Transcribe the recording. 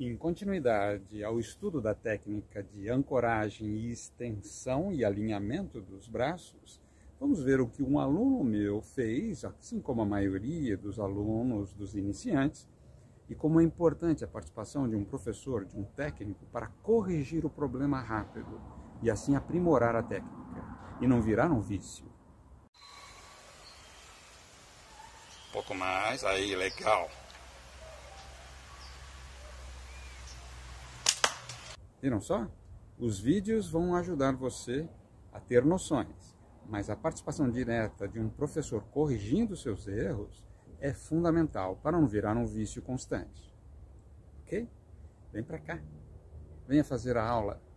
Em continuidade ao estudo da técnica de ancoragem e extensão e alinhamento dos braços, vamos ver o que um aluno meu fez, assim como a maioria dos alunos dos iniciantes, e como é importante a participação de um professor, de um técnico, para corrigir o problema rápido e assim aprimorar a técnica e não virar um vício. Um pouco mais, aí, legal. Viram só? Os vídeos vão ajudar você a ter noções, mas a participação direta de um professor corrigindo seus erros é fundamental para não virar um vício constante. Ok? Vem para cá. Venha fazer a aula.